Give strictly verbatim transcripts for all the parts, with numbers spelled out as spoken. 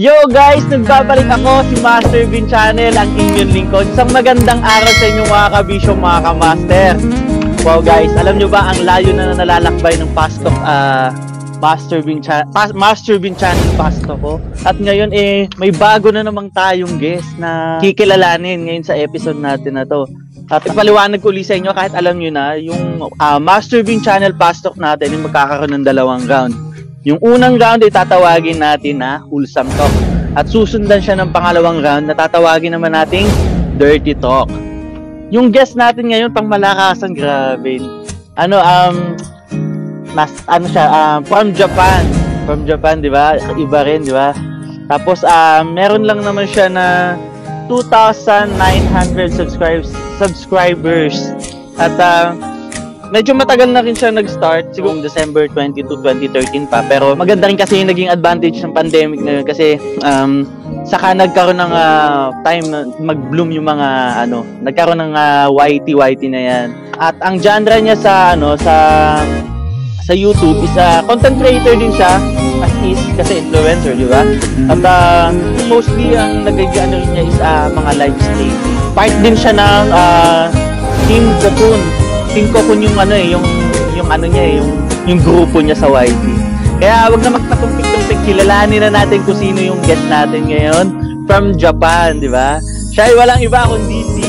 Yo guys, nagbabalik ako, si Master Bean Channel, ang inyong lingkod. Isang magandang araw sa inyo mga kabisyo, mga kamaster. Wow guys, alam nyo ba ang layo na nalalakbay ng pastok uh, Master Bean Cha Pas Master Bean Channel pastok ko. At ngayon eh may bago na namang tayong guest na kikilalanin ngayon sa episode natin na to. At ipaliwanag ko ulit sa inyo kahit alam nyo na, yung uh, Master Bean Channel pastok natin ay magkakaroon ng dalawang round. Yung unang round ay tatawagin natin na Wholesome Talk. At susundan siya ng pangalawang round na tatawagin naman nating Dirty Talk. Yung guest natin ngayon, pang malakasan, grabe. Ano, um, mas, ano siya, um, from Japan. From Japan, di ba? Iba rin, di ba? Tapos, um, meron lang naman siya na two thousand nine hundred subscribers. subscribers. At, uh, medyo matagal na rin siya nag-start, siguro December twenty-second, twenty thirteen pa. Pero maganda rin kasi yung naging advantage ng pandemic na yun kasi um, saka nagkaroon ng uh, time na mag-bloom yung mga ano, nagkaroon ng uh, Y T Y T na yan. At ang genre niya sa ano sa sa YouTube is uh, content creator din siya as is kasi influencer, di ba? At uh, mostly ang nagiging ano rin niya is uh, mga live streaming. Part din siya ng uh, Team Cocoon. Team Cocoon yung ano eh, yung yung ano niya eh, yung yung grupo niya sa Y T. Kaya wag na magpatumpik-tumpik, kilalanin na natin kung sino yung guest natin ngayon from Japan, di ba? Siya ay walang iba kundi si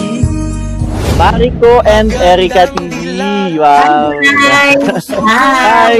Mariko and Erica T V. Wow. Hi. Hi.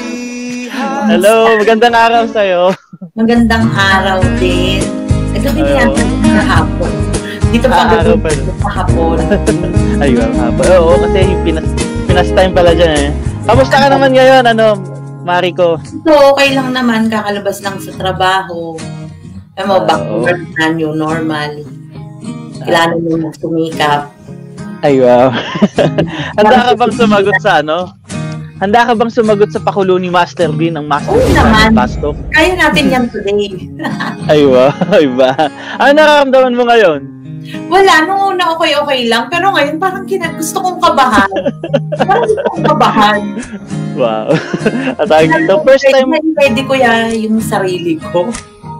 Hello, magandang araw sa iyo. Magandang araw din. Nagabi niya sa hapon. Dito pa ah, gabi sa hapon. Ayun, hapon. Oo, kasi yung pinas, pinas time pala dyan eh. Kamusta ka naman ngayon, ano, Mariko? So, okay lang naman. Kakalabas lang sa trabaho. Alam mo, back to work na new normal. Kailangan mo na sumikap. Ay, wow. Handa ka bang sumagot sa ano? Handa ka bang sumagot sa pakulo ni Master Bean, ang Master Bean naman. Pastok? Kaya natin yan today. Ay, wow. Ay, ba? Ano nararamdaman mo ngayon? Wala, nung una okay-okay lang. Pero ngayon parang kina gusto kong kabahan. Parang gusto kong kabahan. Wow. At ayun, the first time... Pwede ko ya yung sarili ko.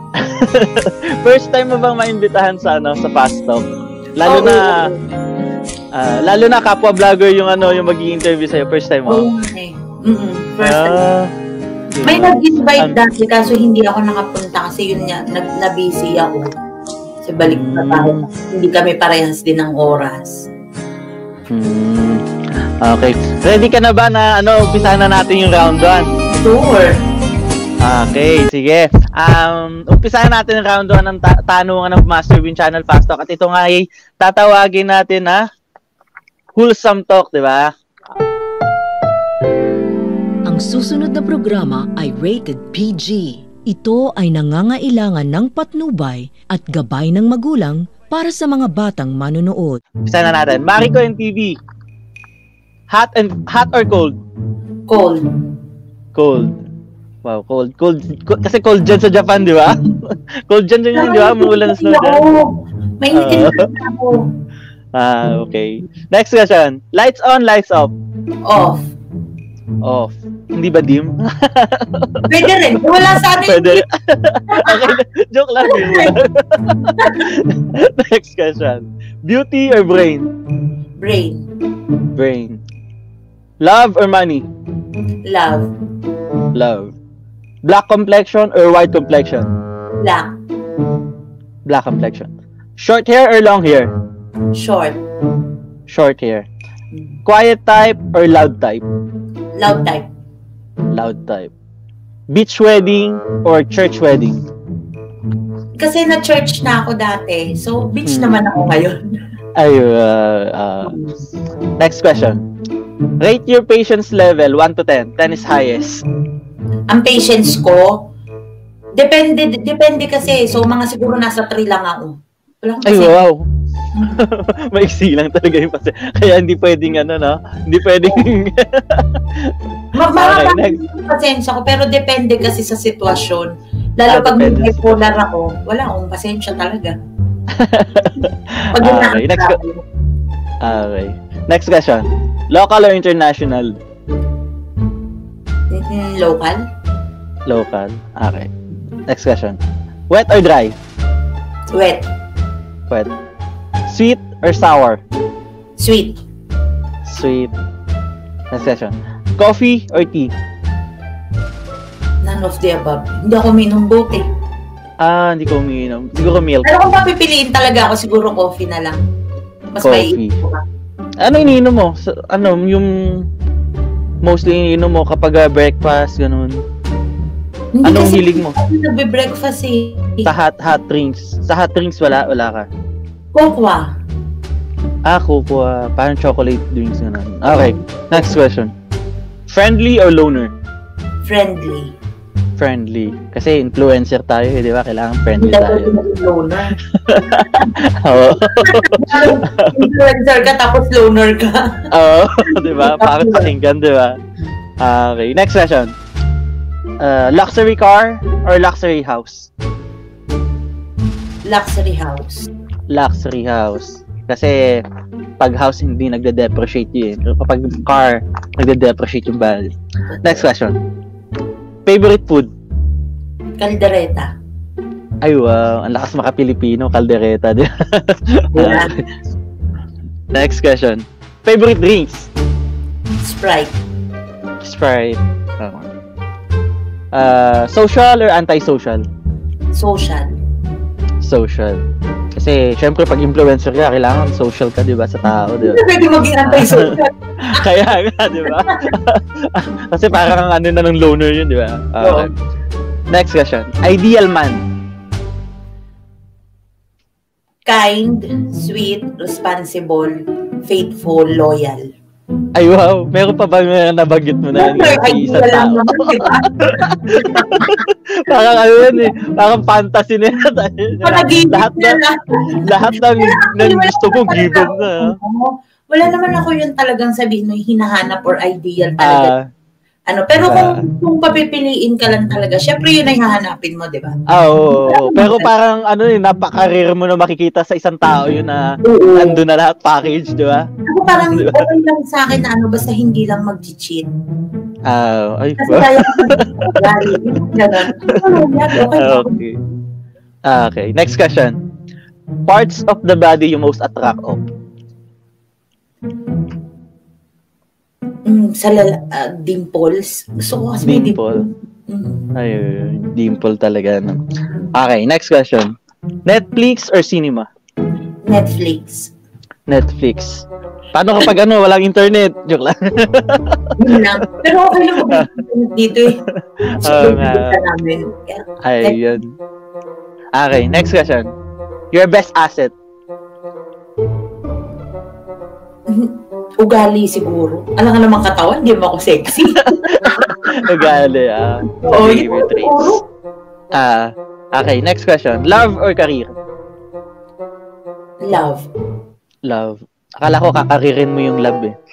First time mo bang maimbitahan sa ano sa pastok? Lalo oh, na... Uh, lalo na kapwa vlogger yung ano yung magi-interview sa'yo. First time mo? Oh, okay. Mm-mm. First time. Uh, May nag-invite um, dati kaso hindi ako nakapunta kasi yun nga, nag-busy ako. Kasi balik na tayo. Hindi kami parehas din ng oras. Hmm. Okay. Ready ka na ba na ano, umpisahan na natin yung round one? Sure. Okay, sige. Um, umpisahan natin yung round one ng ta tanungan ng Master Bean Channel Fast Talk. At ito nga ay tatawagin natin na Wholesome Talk, di ba? Ang susunod na programa ay rated P G. Ito ay nangangailangan ng patnubay at gabay ng magulang para sa mga batang manonood. Isa na natin. Mariko and T V. Hot and hot or cold? Cold. Cold. Wow, cold. Cold. cold kasi cold dyan sa Japan, di ba? Cold dyan dyan, di ba? Muulan snow dyan. Mainitin uh, ako. Ah, okay. Next question. Lights on, lights off. Off. Off. Hindi ba dim? Pwede rin. Wala sa atin. Pwede rin. Okay, joke lang. Next question. Beauty or brain? Brain. Brain. Love or money? Love. Love. Black complexion or white complexion? Black. Black complexion. Short hair or long hair? Short. Short hair. Quiet type or loud type? Loud type. Loud type. Beach wedding or church wedding? Kasi na-church na ako dati. So, beach hmm. naman ako ngayon. Ay, uh, uh, next question. Rate your patience level one to ten. ten is highest. Ang patience ko, depende depende kasi. So, mga siguro nasa three lang ako. Walang ay, wow. Maiksi lang talaga yung pasensya. Kaya hindi pwedeng ano, no? Hindi pwedeng... Mahaba okay, yung pasensya ko, pero depende kasi sa sitwasyon. Lalo ah, pag bipolar ako, wala akong pasensya talaga. Pag okay, next okay. Next question. Local or international? Mm-hmm, local. Local. Okay. Next question. Wet or dry? Wet. Wet. Sweet or sour? Sweet. Sweet. Next question. Coffee or tea? None of the above. Hindi ako minum both eh. Ah, hindi ko umiinom. Siguro milk. Pero kung papipiliin talaga ako, siguro coffee na lang. Mas Coffee. maiinom ko pa. Ano iniinom mo? Sa, ano, yung mostly iniinom mo kapag uh, breakfast, ganun. Hindi Anong kasi hilig mo? nagbe-breakfast eh. Sa hot hot drinks. Sa hot drinks wala wala ka. Kokwa. Ah, cocoa. Parang chocolate drinks na. Okay. Next question. Friendly or loner? Friendly. Friendly. Kasi influencer tayo, eh, di ba? Kailangan friendly Hindi tayo. ako loner. Oo. Influencer ka tapos loner ka. Oo. Di ba? Bakit pakinggan, di ba? Okay. Next question. Uh, luxury car or luxury house? Luxury house. Luxury house. Kasi pag house hindi nagde-depreciate yun. Pero kapag car, nagde-depreciate yung value. Next question. Favorite food? Caldereta. Ay wow, ang lakas maka-Pilipino, kaldereta. Yeah. Next question. Favorite drinks? Sprite. Sprite. Okay. Uh, social or anti-social? Social. Social. Kasi, syempre, pag influencer ka, kailangan social ka, di ba, sa tao, di ba? Hindi pwede maging anti-social. Kaya nga, di ba? Kasi parang ano na ng loner yun, di ba? Okay. Next question. Ideal man? Kind, sweet, responsible, faithful, loyal. Ay, wow. Meron pa bang nabanggit mo na yun? Isa tao. Parang ano yun eh. Parang fantasy na yun. Lahat na, lahat ng, ng gusto mo, given na. Wala naman ako yun talagang sabihin mo hinahanap or ideal talaga. Uh, ano, pero uh, kung, kung papipiliin ka lang talaga, syempre yun ay hahanapin mo, di ba? Ah, oo. Oh, pero parang ano eh, napaka-rare mo na makikita sa isang tao yun na nandun na lahat package, di ba? Ako parang diba? Okay lang sa akin na ano, basta hindi lang mag-cheat. Ah, uh, ay. Kasi kaya okay. Okay. Okay. Next question. Parts of the body you most attract of? Mm, sa lala, uh, dimples. Gusto ko kasi may Dimple. Mm. Ay, dimple talaga. No? Okay, next question. Netflix or cinema? Netflix. Netflix. Paano kapag ano, walang internet? Joke lang. Yun lang. Pero okay lang mag dito eh. Oo nga. Namin. Ay, yun. Okay, next question. Your best asset? Ugali siguro. Alam ka naman katawan, hindi mo ako sexy. Ugali, ah. Oo, yun Favorite traits. Ah, okay, next question. Love or career? Love. Love. Akala ko kakaririn mo yung love eh.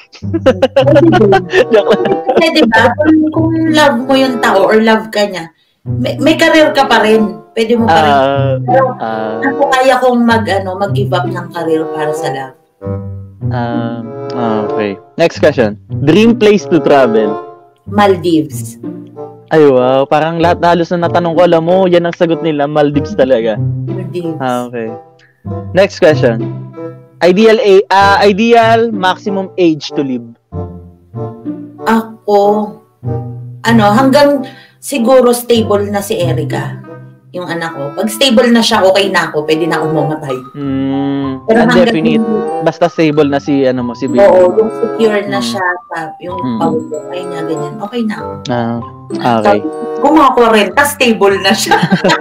Kasi diba, kung, kung love mo yung tao or love ka niya, may, may career ka pa rin. Pwede mo pa rin. Uh, Pero, uh, ako kaya kong mag, ano, mag-give up ng career para sa love. uh, okay. Next question. Dream place to travel? Maldives. Ay wow, parang lahat na halos na natanong ko, alam mo, yan ang sagot nila, Maldives talaga. Maldives. Ah, okay. Next question. Ideal a uh, ideal maximum age to live. Ako, ano, hanggang siguro stable na si Erica, yung anak ko. Pag stable na siya, okay na ako, pwede na akong mamatay. Hmm, Pero hanggang- definite. Basta stable na si ano mo si baby. Oo, yung secure na siya, pa, yung Hmm. pag-ukay niya, ganyan, okay na ako. Ah, okay. Kung mga kwarenta, stable na siya.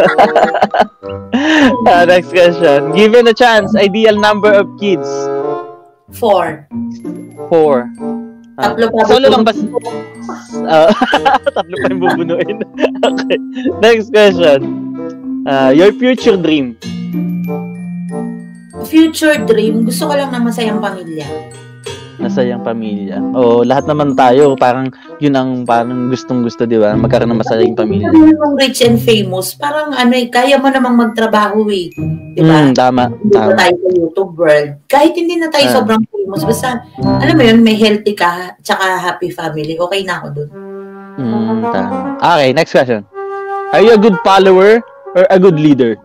Uh, next question. Given a chance, ideal number of kids? Four. Four. Ah, Tatlo pa. solo lang ba? Uh, tatlo pa yung bubunuin. Okay. Next question. Uh, your future dream? Future dream, gusto ko lang na masayang pamilya. Masayang pamilya. O, lahat naman tayo, parang yun ang parang gustong-gusto, di ba? Magkaroon ng masayang pamilya. Hindi naman rich and famous, parang ano eh, kaya mo namang magtrabaho eh. Di ba? Mm, tama. Hindi tama. pa tayo sa YouTube world. Kahit hindi na tayo Ah. sobrang famous, basta, alam mo yun, may healthy ka, tsaka happy family, okay na ako dun. Mm, tama. Okay, next question. Are you a good follower or a good leader?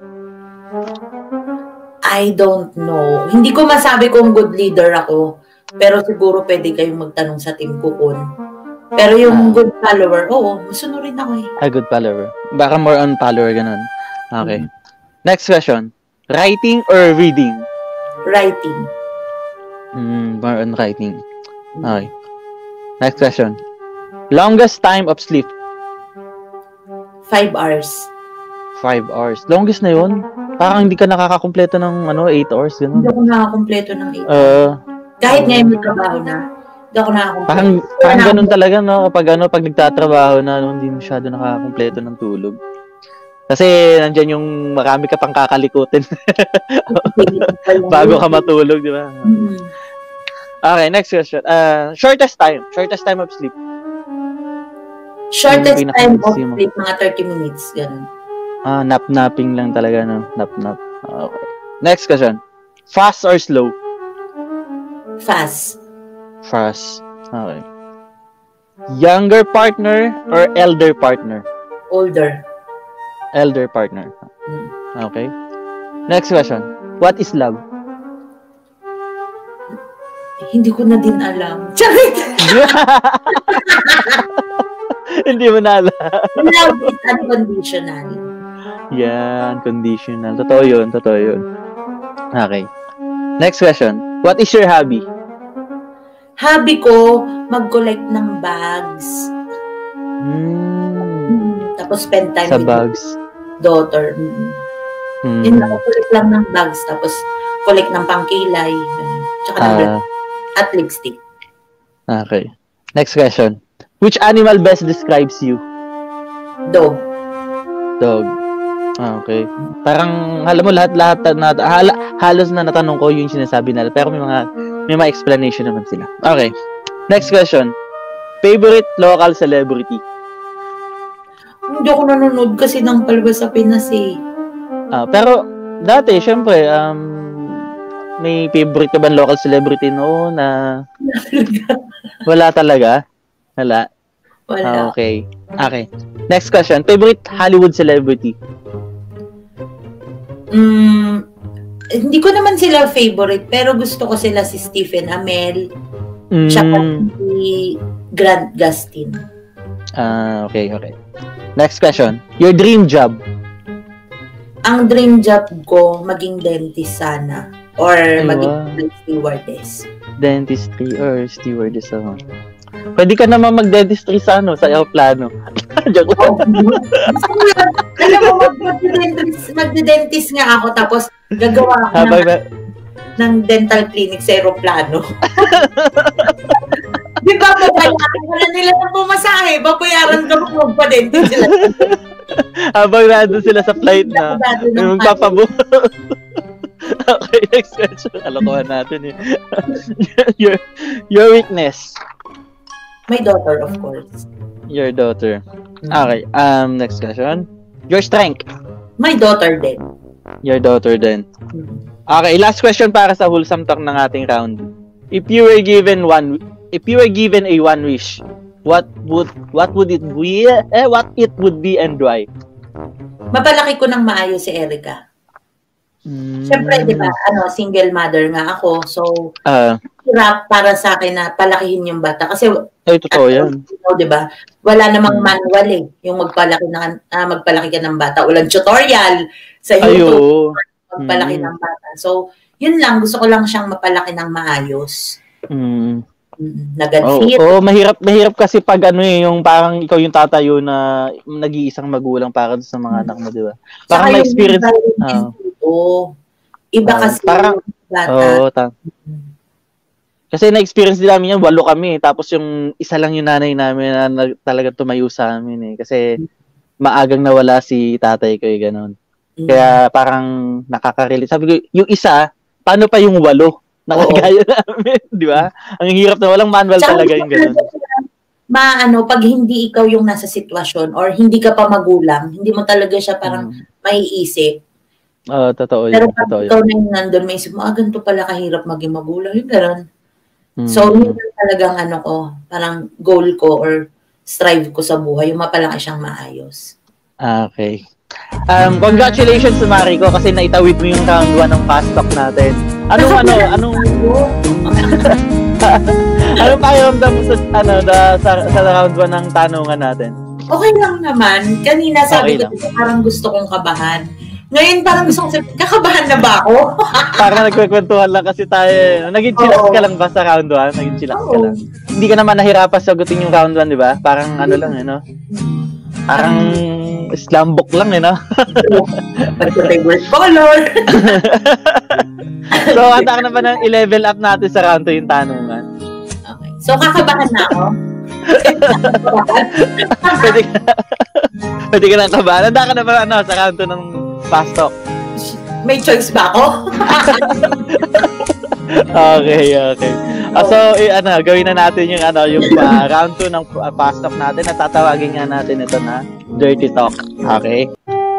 I don't know. Hindi ko masabi kung good leader ako. Pero siguro pwede kayong magtanong sa team ko kung. Pero yung Ah. good follower, oo, masunurin ako eh. A good follower. Baka more on follower, ganun. Okay. Next question. Writing or reading? Writing. Hmm, more on writing. Okay. Next question. Longest time of sleep? Five hours. Five hours. Longest na yun? Parang hindi ka nakakakumpleto ng ano, eight hours, ganun. Hindi ako nakakompleto ng eight. Uh, Kahit ngayon may trabaho na, hindi ako nakakompleto. parang, parang ganun talaga, no? Kapag ano, pag nagtatrabaho na, no, hindi masyado nakakakumpleto ng tulog. Kasi nandyan yung marami ka pang kakalikutin bago ka matulog, di ba? Hmm. Okay, next question. Uh, shortest time. Shortest time of sleep. Shortest Yung time of pinaka-maximum. sleep, mga thirty minutes. Ganun. Ah, nap-napping lang talaga, no? Nap-nap. Okay. Next question. Fast or slow? Fast. Fast. Okay. Younger partner or elder partner? Older. Elder partner. Hmm. Okay. Next question. What is love? Hindi ko na din alam. Charit! Hindi mo na alam. Love is unconditional. Yan, conditional. Totoo yun, totoo yun. Okay. Next question. What is your hobby? Hobby ko, mag-collect ng bags. Hmm, Hmm. Tapos spend time sa with bags. daughter. Hmm. Hmm. Yun lang, collect lang ng bags. Tapos collect ng pangkilay. Ganun. Tsaka ng Ah, at lipstick. okay. Next question. Which animal best describes you? Dog. Dog. Ah, okay. Parang alam mo lahat-lahat na hala, halos na natanong ko yung sinasabi nila pero may mga may mga explanation naman sila. Okay. Next question. Favorite local celebrity? Hindi ako nanonood kasi ng palabas sa Pinas eh. Ah, pero dati syempre um may favorite ka ba local celebrity no na wala talaga? Wala. Wala. Ah, okay. Okay. Next question. Favorite Hollywood celebrity? Mm, hindi ko naman sila favorite, pero gusto ko sila si Stephen Amell, tsaka Mm, si Grant Gustin. ah, okay, okay. Next question. Your dream job? Ang dream job ko, maging dentist sana. Or Ay, maging wow. stewardess. Dentistry or stewardess ako. Pwede ka naman mag-dentistry sa ano, sa aeroplano. Joke lang. Gusto ko yun. Alam mo, mag- magde-dentist, magde-dentist nga ako, tapos gagawa ako Habang ng, na, ng dental clinic sa aeroplano. Di ba, babayaran ka na nila ng pumasahe, babayaran ka mo magpa-dentist sila. habang nandun sila sa flight na, Dati may ng magpapabu. Okay, next question. Alokohan natin eh. your, your weakness. My daughter, of course. Your daughter. Okay, um, next question. Your strength. My daughter din. Your daughter then. Okay, last question para sa wholesome talk ng ating round. If you were given one, if you were given a one wish, what would what would it be? Eh, what it would be and why? Mapalaki ko ng maayos si Erica. Mm. Siyempre, di ba, ano, single mother nga ako. So, Ah, hirap para sa akin na palakihin yung bata. Kasi, ay totoo 'yan. ano, di ba, wala namang manual eh. Yung magpalaki, na, ah, magpalaki ka ng bata. Walang tutorial sa YouTube. Ayo. Magpalaki Mm. ng bata. So, yun lang. Gusto ko lang siyang mapalaki ng maayos. Mm. Mm, Nagad Oh, fit. oh, mahirap mahirap kasi pag ano eh, yung parang ikaw yung tatayo na nag-iisang magulang para sa mga anak mo, di ba? Saka Parang may yung experience. mental Ah. dito, iba Ah, kasi parang- yung bata. Oo, ta- kasi na-experience din namin yan, walo kami. Tapos yung isa lang yung nanay namin na nag- talaga tumayo sa amin eh. Kasi maagang nawala si tatay ko eh, ganun. Mm. Kaya parang nakaka-relate. Sabi ko, yung isa, paano pa yung walo? Nakagaya namin, di ba? Ang hirap na walang manual Tsaka talaga hindi yung ko ganun. Maano, pag hindi ikaw yung nasa sitwasyon or hindi ka pa magulang, hindi mo talaga siya parang Mm. maiisip. Oo, totoo Pero yun. pag Totoo yun. ikaw na yung nandun, may isip mo, ah, ganito pala kahirap maging magulang. Yung gano'n. Mm. So, yun yung talagang ano ko, parang goal ko or strive ko sa buhay, yung mapalaki siyang maayos. Ah, okay. Um, congratulations, Mariko, kasi naitawid mo yung round one ng fast talk natin. Anong, ano, anong, anong pakiramdam mo sa, ano, da, sa, sa round one ng tanungan natin? Okay lang naman. Kanina sabi Okay ko, parang gusto kong kabahan. Ngayon parang gusto kong sabi, kakabahan na ba ako? Parang nagkwekwentuhan lang kasi tayo. Naging chillax Oo. ka lang ba sa round one? Naging chillax ka Oo. lang. Hindi ka naman nahirapan sagutin yung round one, di ba? Parang ano lang, eh, no? Parang slam book lang, eh, no? Favorite color. So, handa ka na ba ng i-level up natin sa round two yung tanungan? Okay. So, kakabahan na ako? Pwede ka, pwede ka nang kabahan. Handa ka na ba ano, sa round two ng fast talk? May choice ba ako? Okay, okay. Ah, so, eh, ano, gawin na natin yung ano, yung uh, round two ng uh, fast talk natin. Natatawagin nga natin ito na Dirty Talk. Okay?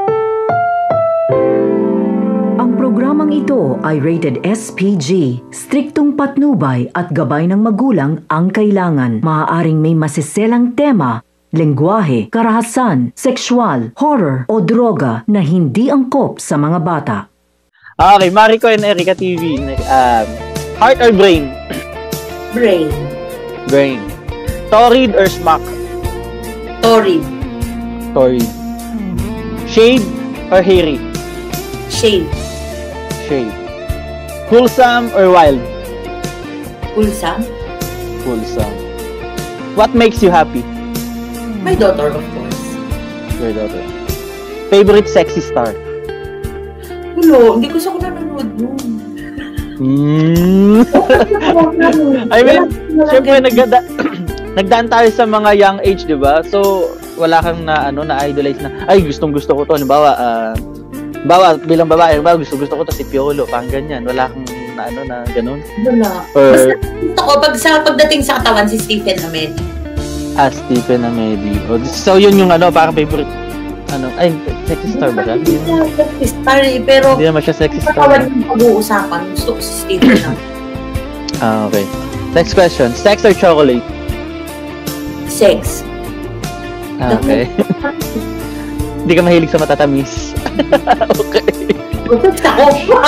Ang programang ito ay rated S P G. Striktong patnubay at gabay ng magulang ang kailangan. Maaaring may masiselang tema, lengguwahe, karahasan, sexual, horror o droga na hindi angkop sa mga bata. Okay, Mariko and Erica T V. Um, heart or brain? Brain. Brain. Torrid or smack? Torrid. Torrid. Shade or hairy? Shade. Shade. Wholesome or wild? Pulsang. Wholesome. What makes you happy? My daughter, of course. Your daughter. Favorite sexy star? Hulo, hindi ko siya ko nanonood nun. Mm. I mean, syempre nagda nagdaan tayo sa mga young age, 'di ba? So, wala kang na ano na idolize na ay gustong-gusto ko 'to. Halimbawa, ah, bawa bilang babae, bawa gusto-gusto ko 'to si Piolo, pang ganyan. Wala kang na ano na ganun. Wala. Or Basta gusto ko, pag sa pagdating sa katawan, si Stephen Ahmed. ah, Stephen Amedi. Oh, so yun yung ano, parang favorite ano, ay sexy star ba siya? Hindi siya sexy star eh, pero Hindi naman siya sexy sa star. katawan yung pag-uusapan, gusto ko si Stephen Ahmed. Ah, okay. Next question. Sex or chocolate? Sex. Ah, okay. Hindi ka mahilig sa matatamis. Okay. Gusto ako.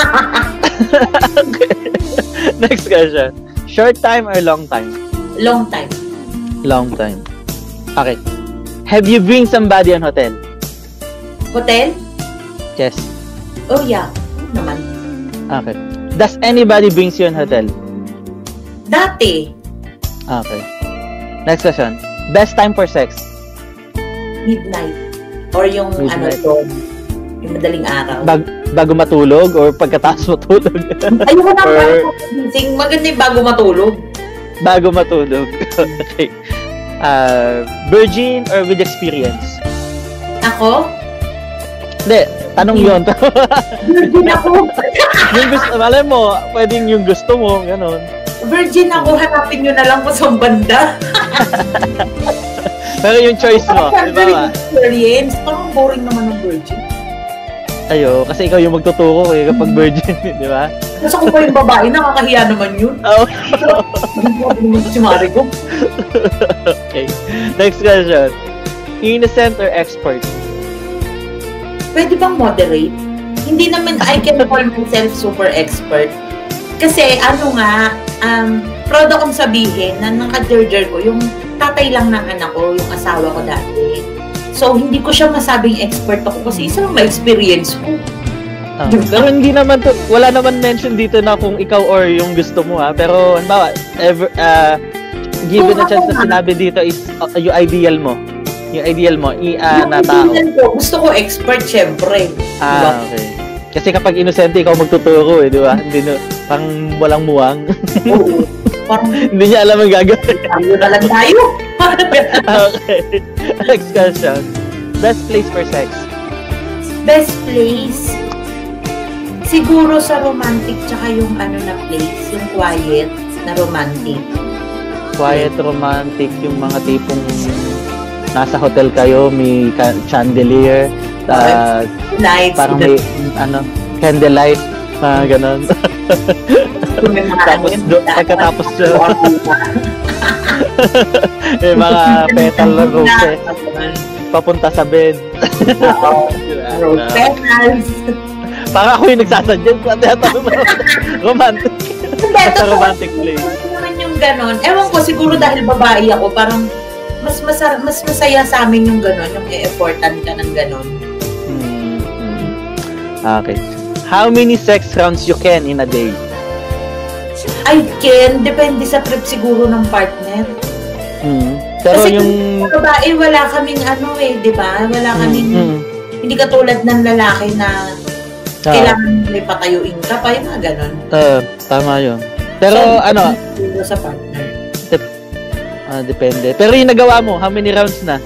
Okay. Next question. Short time or long time? Long time. Long time. Okay. Have you bring somebody on hotel? Hotel? Yes. Oh yeah. Naman. Okay. Does anybody brings you on hotel? Dati, Okay. Next question. Best time for sex? midnight. Or yung Midnight. ano to, yung madaling araw. Bag bago matulog or pagkatapos matulog? Ayoko na Or- gising. Maganda yung bago matulog. Bago matulog. Okay. Uh, virgin or with experience? Ako? Hindi. Tanong yun. Virgin ako. Yung gusto, alam mo, pwedeng yung gusto mo, ganon. Virgin ako. Hanapin nyo na lang kung saan banda. Pero yung choice mo, di ba ba? Experience. Parang boring naman ng virgin. Ayo, kasi ikaw yung magtuturo eh kapag virgin, di ba? Kasi ako pa yung babae, nakakahiya naman yun. Oh. Hindi ko naman si Marico. Okay. Next question. Innocent or expert? Pwede bang moderate? Hindi naman I can call myself super expert. Kasi ano nga, um, proud akong sabihin na naka-jerjer ko, yung tatay lang ng anak ko, yung asawa ko dati. So, hindi ko siya masabing expert ako kasi isa lang ma-experience ko. Ah, pero hindi naman to, wala naman mention dito na kung ikaw or yung gusto mo ha. Pero, halimbawa, ever, uh, given a chance na sinabi dito is uh, yung ideal mo. Yung ideal mo, i, uh, na tao. Ko, gusto ko expert, syempre. Ah, okay. Kasi kapag inosente, ikaw magtuturo eh, di ba? Hindi no, pang walang muwang. Oo. Parang, Hindi niya alam ang gagawin. tayo na lang tayo. Okay. Next question. Best place for sex? Best place? Siguro sa romantic tsaka yung ano na place, yung quiet na romantic. Quiet, romantic, yung mga tipong nasa hotel kayo, may ca- chandelier, uh, Lights. parang may, ano, candlelight, mga ganon. Tapos, do, pagkatapos dyan, may mga petal na rose, papunta sa bed. Oo. Diba? Rose petals. Para ako yung nagsasuggest sa teatro romantic. Sa romantic play. Naman yung ganon. Ewan ko, siguro dahil babae ako, parang mas masar mas masaya sa amin yung ganon, yung e-effortan ka ng ganon. Hmm. Okay. How many sex rounds you can in a day? I can, depende sa trip siguro ng partner. Hmm. Pero Kasi yung sa babae, wala kaming ano eh, di ba? Wala kaming, Hmm. hindi katulad ng lalaki na Ah. kailangan may patayuin ka pa, yung mga ganon. Uh, tama yun. Pero So, ano, siguro sa partner. ah, depende. Pero yung nagawa mo, how many rounds na?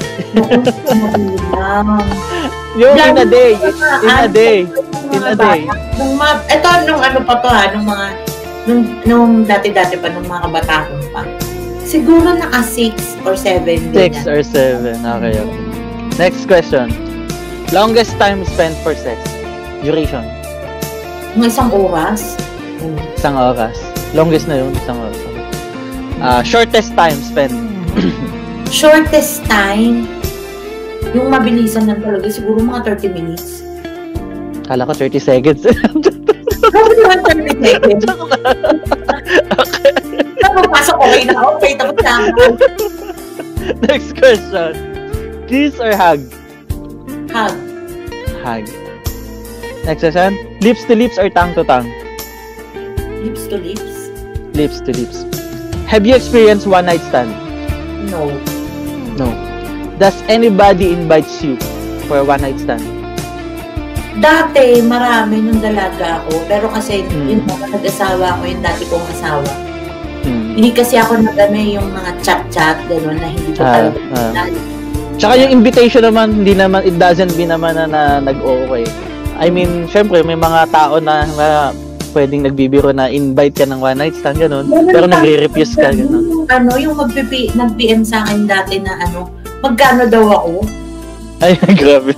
Yung in a day. In a day. In a day. Nung mga, ito, nung ano pa to ha, nung mga, nung, nung dati-dati pa, nung mga kabataan pa. Siguro naka six or seven. Six or seven. Okay, okay. Next question. Longest time spent for sex? Duration? Mga isang oras. Hmm. Isang oras. Longest na yun, isang oras. Ah, shortest time spent? Shortest time, yung mabilisan lang talaga, siguro mga thirty minutes. Kala ko thirty seconds. Grabe naman thirty seconds. Okay. Tapos okay na, okay, tapos na ako. Next question. Kiss or hug? Hug. Hug. Next question. Lips to lips or tongue to tongue? Lips to lips? Lips to lips. Have you experienced one night stand? No. No. Does anybody invites you for a one night stand? Dati, marami nung dalaga ako. Pero kasi, Mm. yun mga nag-asawa ko, yung dati kong asawa. Hmm. Hindi kasi ako nag-ano yung mga chat-chat, gano'n, na hindi ko Ah, talaga ah. pinali. Tsaka yung invitation naman, hindi naman, it doesn't mean naman na, na nag-okay. I mean, syempre, may mga tao na, na pwedeng nagbibiro na invite ka ng one night stand, gano'n. Pero nagre-refuse ka, gano'n. Yung, ano, yung mag-P M sa akin dati na ano, magkano daw ako? Ay, grabe.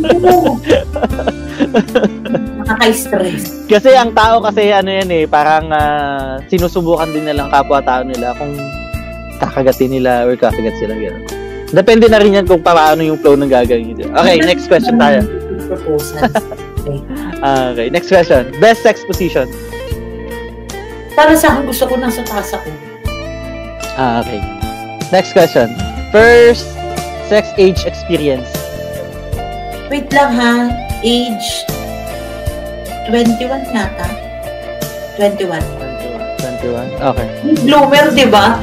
Nakaka-stress. Kasi ang tao kasi, ano yan eh, parang ah, sinusubukan din nilang kapwa-tao nila kung kakagatin nila or kakagat sila, gano'n. Depende na rin yan kung paano yung flow ng gagawin nito. Okay, next question tayo. Proposal. Okay. Ah, okay, next question. Best sex position? Para sa akin, gusto ko nasa taas ako. Ah, okay. Next question. First sex age experience? Wait lang ha. Age twenty-one yata. twenty-one. twenty-one? Okay. Bloomer, di ba?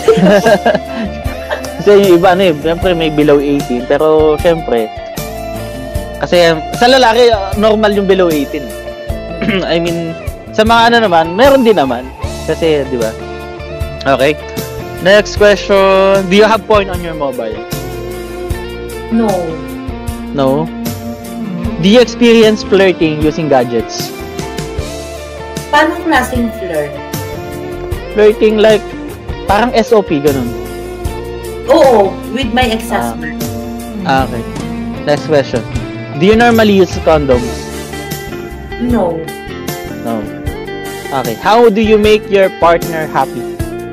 Kasi yung iba, ano eh, siyempre may below eighteen, pero siyempre, kasi um, sa lalaki, uh, normal yung below eighteen. I mean, sa mga ano naman, meron din naman. Kasi, di ba? Okay. Next question. Do you have porn on your mobile? No. No? Do you experience flirting using gadgets? Paano klaseng flirt? Flirting like, parang S O P, ganun. Oo, with my ex-husband. Ah, okay. Next question. Do you normally use condoms? No. No. Okay. How do you make your partner happy?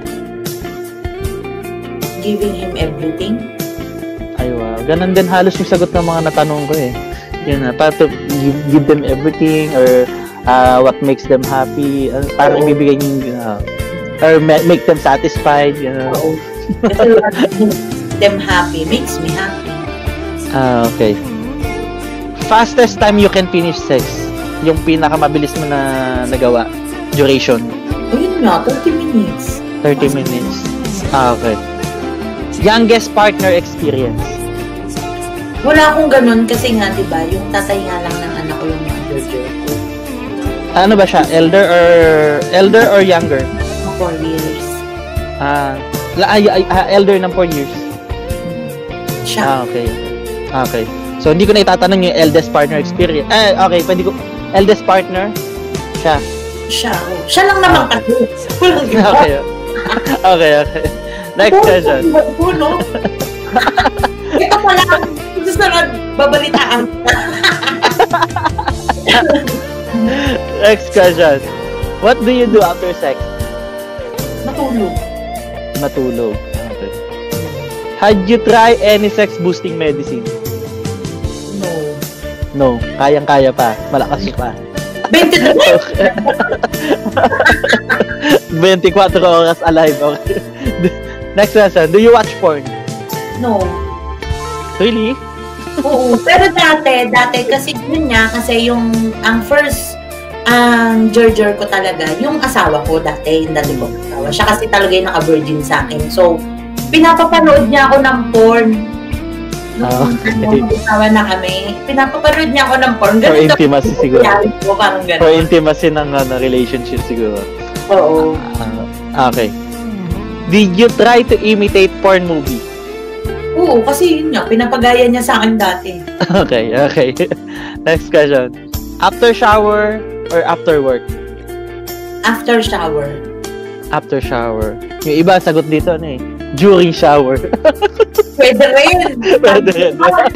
Giving him everything. Ay, wow. Ganun din halos yung sagot ng mga natanong ko eh. Yun na, para to give, give them everything or uh, what makes them happy. Uh, parang ibibigay yung, uh, or ma- make them satisfied. You know? Oo. Kasi what makes them happy makes me happy. Ah, okay. Fastest time you can finish sex. Yung pinakamabilis mo na nagawa. Duration. O yun nga, thirty minutes. thirty minutes. Ah, okay. Youngest partner experience. Wala akong ganun kasi nga, di ba, yung tatay nga lang ng anak ko yung mother ko. Ano ba siya? Elder or elder or younger? Mga four years. Ah, la- ay, ay, ah, elder ng four years. Siya. Ah, okay. Okay. So hindi ko na itatanong yung eldest partner experience. Eh, okay, pwede ko eldest partner siya. Siya. Oh. Siya lang naman kasi. Walang iba. Okay. Okay, okay. Next question. Puno. Ito pala ang susunod babalitaan. Next question. What do you do after sex? Matulog. Matulog. Okay. Had you try any sex boosting medicine? No. No. Kayang-kaya pa. Malakas pa. twenty-three? twenty-four oras alive. Okay. Next question. Do you watch porn? No. Really? Oo. Pero dati, dati kasi yun nga, kasi yung, ang first, ang Gerger ko talaga, yung asawa ko dati, yung dati ko asawa. Siya kasi talaga yung naka-virgin sa akin. So, pinapapanood niya ako ng porn. Oh, okay. Nung asawa na kami, pinapapanood niya ako ng porn. For intimacy siguro. Ko, parang ganun. For intimacy ng uh, relationship siguro. Oo. Uh, okay. Did you try to imitate porn movie? Oo, kasi yun nga, pinapagaya niya sa akin dati. Okay, okay. Next question. After shower or after work? After shower. After shower. Yung iba, sagot dito, ano eh? During shower. Pwede rin. Pwede rin.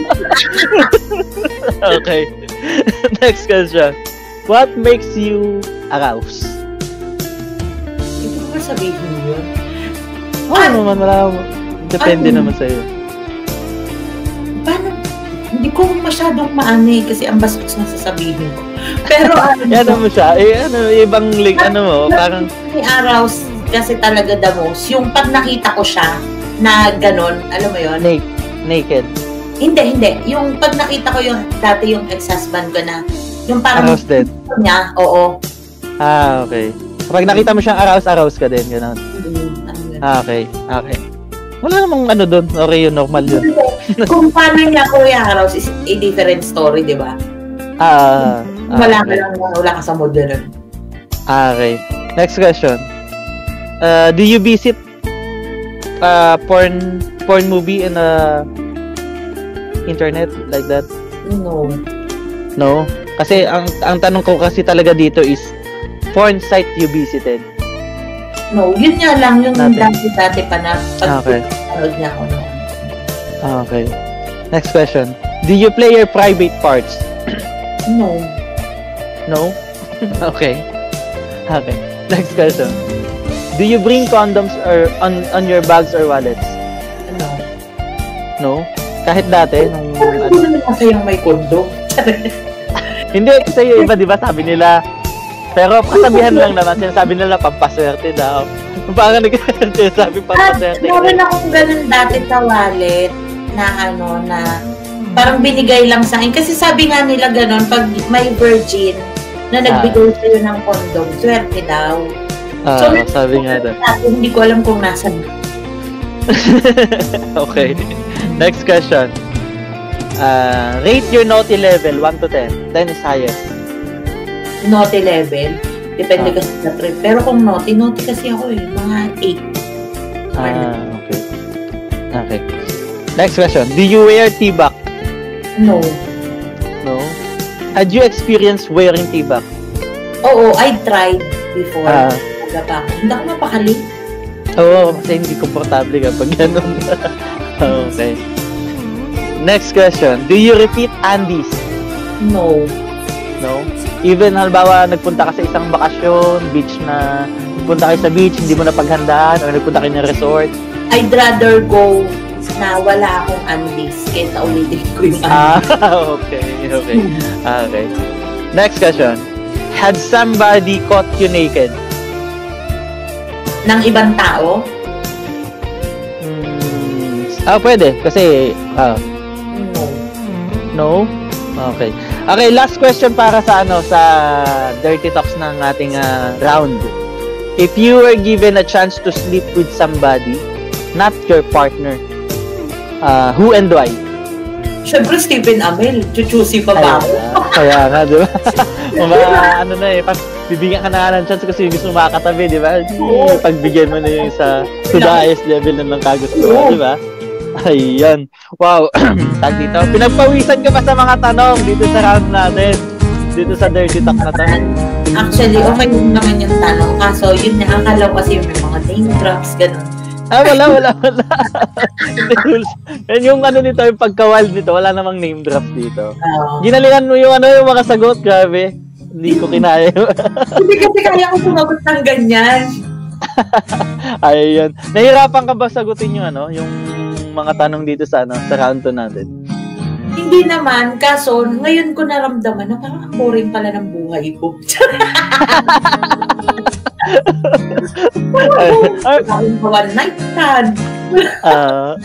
Okay. Next question. What makes you arouse? Hindi ko ba sabihin yun? Oo oh, naman, wala. Depende ano? naman sa'yo. Paano? Hindi ko masyadong maano eh, kasi ang bastos na sasabihin ko. Pero ano? Ano mo siya? Eh, ano, ibang link, ano mo, parang... May arouse kasi talaga the most. Yung pag nakita ko siya, na ganon, alam mo yun? Naked. Naked. Hindi, hindi. Yung pag nakita ko yung, dati yung ex-husband ko na, yung parang... Aroused din? Niya, oo. Ah, okay. Kapag nakita mo siyang arouse, arouse ka din, gano'n. Mm, ah, okay, okay. Wala namang ano doon. Okay yun, normal yun. Kung paano niya ako i-arouse is a different story, di ba? Ah, ah wala okay. ka lang, wala ka sa mood na. Ah, okay. Next question. Uh, do you visit uh, porn porn movie in a internet like that? No. No? Kasi ang ang tanong ko kasi talaga dito is porn site you visited? No, yun nga lang yung Dati. dati-dati pa na pag Okay. panood niya ako noon. Okay. Next question. Do you play your private parts? No. No? Okay. Okay. Next question. Do you bring condoms or on on your bags or wallets? No. No? Kahit dati nung Ano ano, naman kasi yung may kondo? hindi kasi yung iba 'di ba sabi nila pero kasabihan lang naman sinasabi nila pampaswerte daw. Parang nagsasabi pampaswerte. Ah, meron akong ganun dati sa wallet na ano na parang binigay lang sa akin. Kasi sabi nga nila ganun pag may virgin na nagbigay Ah. sa'yo ng condom, swerte daw. Ah, So, sabi nga daw. hindi ko alam kung nasan. Okay. Next question. Uh, rate your naughty level one to ten. ten is highest. Naughty level. Depende Ah. kasi sa trip. Pero kung naughty, naughty kasi ako eh. Mga eight. Ah, okay. Okay. Next question. Do you wear T-back? No. No? Had you experienced wearing T-back? Oo, I tried before. Ah. Talaga pa ako. Hindi ako mapakali. Oo, kasi hindi komportable kapag ganun. Okay. Next question. Do you repeat Andes? No. No? Even halimbawa nagpunta ka sa isang bakasyon, beach na nagpunta kayo sa beach, hindi mo na paghandaan or nagpunta kayo ng resort. I'd rather go na wala akong undies kaysa ulitin ko yung Ah, undies. okay. Okay. Okay. Next question. Had somebody caught you naked? Ng ibang tao? Hmm. Ah, pwede. Kasi, ah, No. no? Okay. Okay, last question para sa ano, sa Dirty Talks ng ating ah, round. If you were given a chance to sleep with somebody, not your partner, uh, who and why? Siyempre, Stephen Amell. Chuchusi pa ba ako? Kaya nga, di ba? Mga ano na eh, pag bibigyan ka na nga ng chance kasi gusto mo makakatabi, di ba? Oo. Pagbigyan mo na yung sa to the highest level na ng kagustuhan, di ba? Ayun. Wow. Tag dito. Pinagpawisan ka pa sa mga tanong dito sa round natin. Dito sa Dirty Talk na to. Actually, okay yun naman yung tanong. Kaso, yun na, akala ko kasi yung may mga name drops, gano'n. Ah, wala, wala, wala. Yan yung ano nito, yung pagka-wild nito, wala namang name drops dito. Uh, Ginalingan mo yung ano, yung mga sagot, grabe. Hindi ko kinaya. Hindi kasi kaya ko sumagot ng ganyan. Ayun. Nahirapan ka ba sagutin yung ano, yung mga tanong dito sa ano, sa round two natin? Hindi naman, kaso ngayon ko naramdaman na parang ang boring pala ng buhay ko. Parang one night stand. Ah.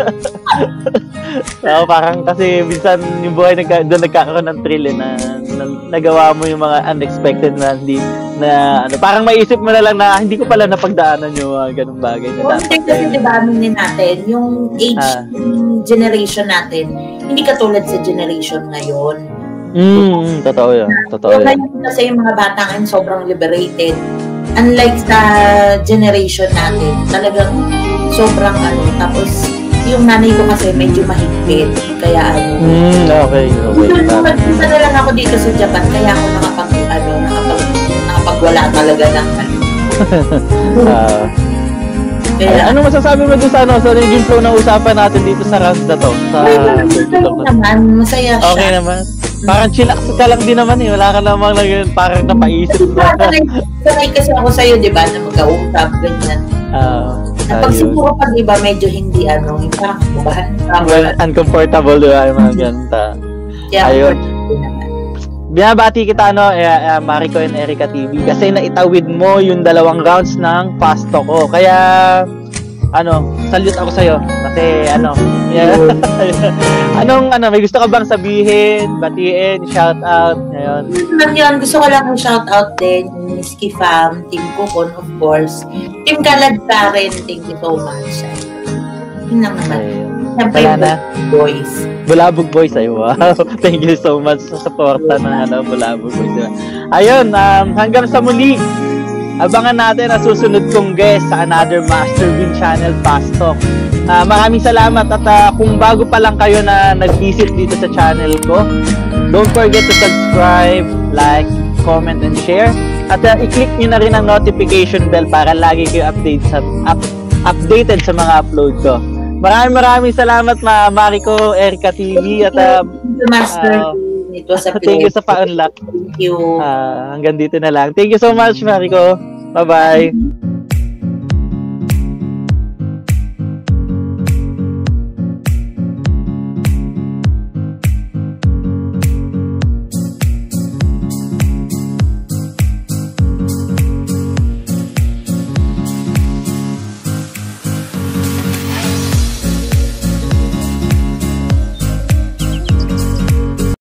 So, parang kasi minsan yung buhay nagka, doon nagkakaroon ng thrill eh, na, na nagawa mo yung mga unexpected na hindi na ano, parang maisip mo na lang na hindi ko pala napagdaanan yung mga ganung bagay na dapat. Kasi kasi diba aminin natin, yung age, ah. yung generation natin, hindi katulad sa generation ngayon. Mm, totoo yun. Totoo yung yun. ngayon kasi yung mga bata ngayon sobrang liberated. Unlike sa generation natin, talagang sobrang ano, tapos yung nanay ko kasi medyo mahigpit, kaya ano. Mm, okay, okay. Punta na lang ako dito sa Japan, kaya ako nakapag, ano, nakapag, nakapagwala talaga ng ano. uh, Kaya, ano masasabi mo doon sa ano, sa naging flow ng usapan natin dito sa round na to? Sa masaya naman, masaya siya. Okay naman. Parang chillax ka lang din naman eh. Wala ka namang lang yun. Parang napaisip na. Sanay kasi ako sa'yo, di ba, na magka-usap, ganyan. Uh, Pag siguro pag iba, medyo hindi ano, yung parang kubahan. Well, uncomfortable, di ba, yung mga ganta. Yeah, ayun. Binabati kita, no, eh, uh, Mariko and Erica T V kasi naitawid mo yung dalawang rounds ng pasto ko. Kaya, ano, salute ako sa'yo. Kasi, ano, yeah. Anong, ano, may gusto ka bang sabihin, batiin, shout out, ngayon? Yun, gusto ko lang yung shout out din, yung Miski Fam, Team Kukon, of course. Team Kalad pa rin, thank you so much. Yun lang naman. Siyempre, boys. Bulabog Boys, ay wow. Thank you so much sa suporta ng ano, Bulabog Boys. Diba? Ayun, um, hanggang sa muli. Abangan natin ang susunod kong guest sa another Master Win Channel Fast Talk. Uh, maraming salamat at uh, kung bago pa lang kayo na nag-visit dito sa channel ko, don't forget to subscribe, like, comment, and share. At uh, i-click nyo na rin ang notification bell para lagi kayo update sa, up, updated sa mga upload ko. Maraming maraming salamat ma Mariko, Erica T V at uh, Master. Uh, It was a pleasure. Thank you sa pa-unlock. Thank you. Uh, hanggang dito na lang. Thank you so much, Mariko. Bye-bye.